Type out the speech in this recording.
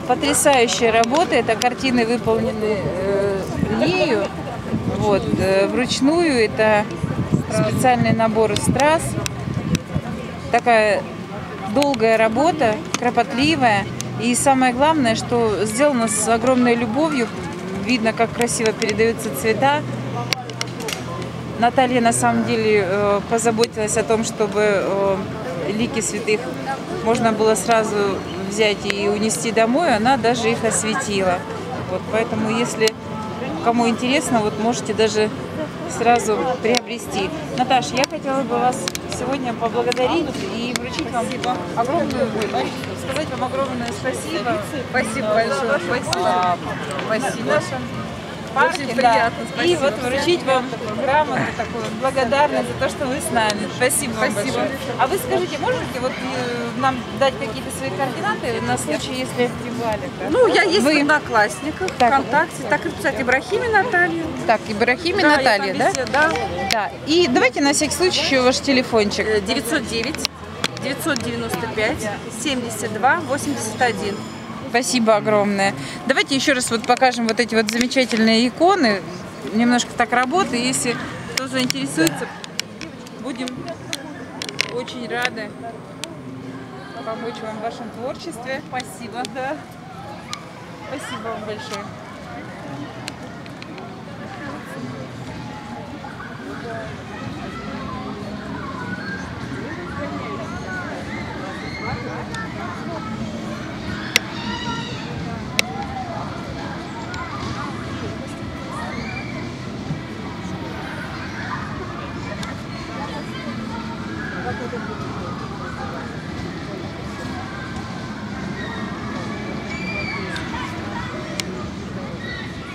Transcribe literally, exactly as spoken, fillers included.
потрясающая работа. Это картины, выполнены э, ею, вот, э, вручную. Это специальный набор из страз. Такая долгая работа, кропотливая. И самое главное, что сделано с огромной любовью. Видно, как красиво передаются цвета. Наталья на самом деле э, позаботилась о том, чтобы э, лики святых можно было сразу взять и унести домой. Она даже их осветила. Вот, поэтому, если кому интересно, вот можете даже сразу приобрести. Наташа, я хотела бы вас сегодня поблагодарить и вручить вам огромную, сказать вам огромное спасибо. Спасибо большое. Спасибо. Спасибо. Парке, Очень да. приятно, спасибо. И вот вручить вам такую грамоту, такую благодарность за то, что вы с нами. Спасибо, вам Спасибо. большое. А вы скажите, можете вот э, нам дать какие-то свои координаты на случай, если... Ну, я есть Вы- в Одноклассниках, Так. ВКонтакте. Так и писать Ибрахими Наталья. Так, Ибрахими Да, я Наталья, там да? везде, да? Да. И давайте на всякий случай еще ваш телефончик. Э, девятьсот девять девятьсот девяносто пять семьдесят два восемьдесят один. Спасибо огромное. Давайте еще раз вот покажем вот эти вот замечательные иконы. Немножко так работы. Если кто заинтересуется, будем очень рады помочь вам в вашем творчестве. Спасибо, да. Спасибо вам большое.